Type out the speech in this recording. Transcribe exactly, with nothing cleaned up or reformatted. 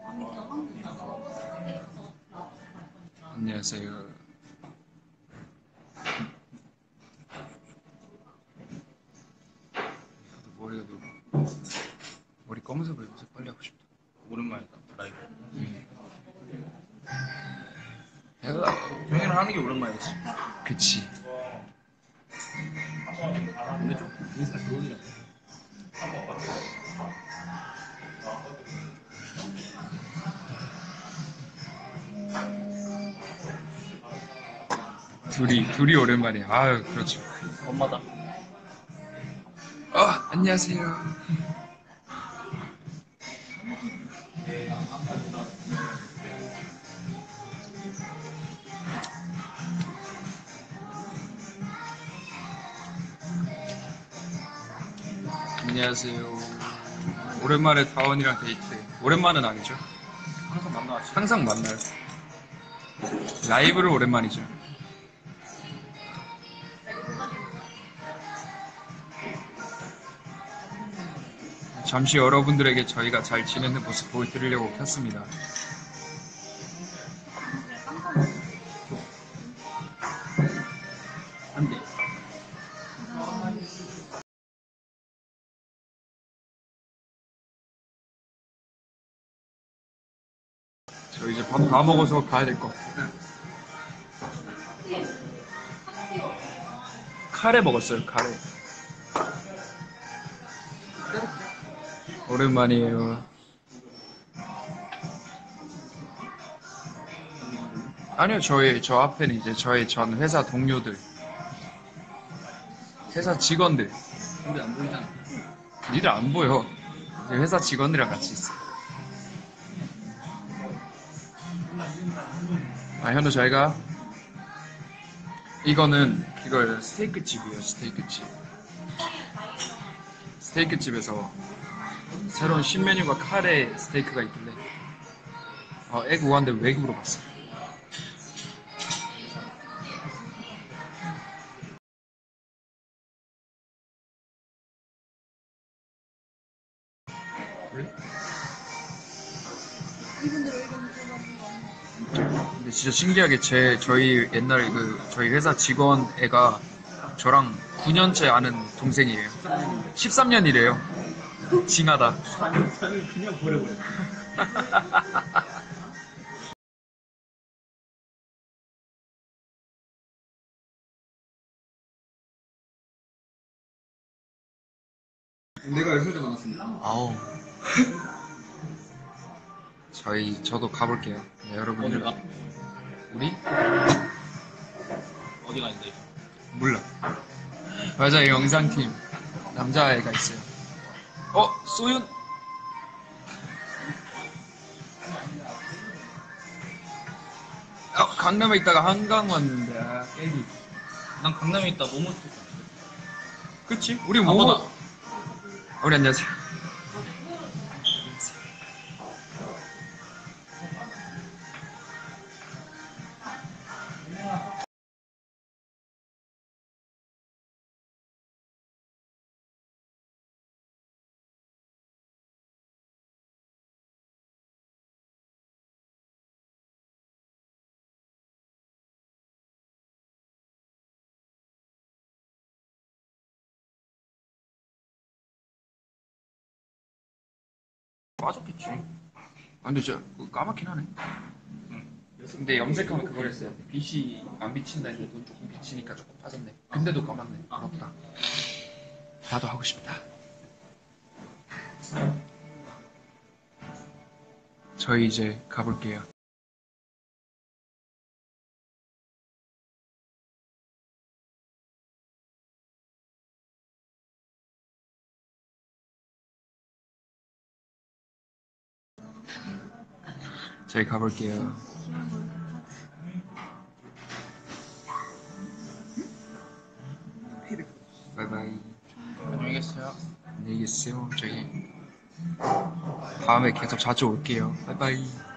안녕하세요. 머리가 너무 머리 검은색으로 염색 빨리 하고 싶다. 오랜만이다 라이브. 음. 내가 형이랑 하는 게 오랜만이지. 그치. 근데 좀 인스타 그거이라. 둘이 둘이 오랜만이야. 아유 그렇죠. 엄마다. 어 안녕하세요. 안녕하세요. 오랜만에 다원이랑 데이트. 오랜만은 아니죠. 항상 만나왔지. 항상 만나요. 라이브를 오랜만이죠. 잠시 여러분들에게 저희가 잘 지내는 모습 보여드리려고 켰습니다. 안 돼. 저 이제 밥 다 먹어서 가야 될 것 같아요. 카레 먹었어요, 카레. 오랜만이에요. 아니요, 저희, 저 앞에는 이제 저희 전 회사 동료들, 회사 직원들. 근데 안 보이잖아. 니들 안 보여. 이제 회사 직원들이랑 같이 있어. 아, 현우 잘 가. 이거는, 이걸 스테이크 집이에요, 스테이크 집. 스테이크 집에서 새로운 신메뉴가 카레 스테이크가 있길래, 어, 액 우한데 왜 물어봤어. 그래? 근데 진짜 신기하게 제 저희 옛날에 그 저희 회사 직원 애가 저랑 구 년째 아는 동생이에요. 십삼 년이래요. 징하다. 저는 그냥 버려버려. 내가 얼마 전에 만났습니다. 아우. 저희 저도 가볼게요. 네, 여러분들. 어디가? 우리 어디가 있는데? 몰라. 맞아, 영상팀 남자애가 있어요. 어, 소윤. 어, 강남에 있다가 한강 왔는데 아, 애기. 난 강남에 있다 모모. 그치? 우리 아, 뭐? 맞아. 우리 안녕하세요. 빠졌겠지. 아, 근데 진짜 그거 까맣긴 하네. 근데 염색하면 그걸 했어요. 빛이 안 비친다 했는데 돈 조금 비치니까 조금 빠졌네. 근데도 까맣네. 부럽다. 나도 하고 싶다. 저희 이제 가볼게요. 저희 가볼게요. 바이바이. 안녕히 계세요. 안녕히 계세요. 저희 다음에 계속 자주 올게요. 바이바이.